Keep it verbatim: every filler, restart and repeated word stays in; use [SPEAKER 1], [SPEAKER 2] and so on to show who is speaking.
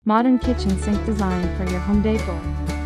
[SPEAKER 1] Modern kitchen sink design for your home decor.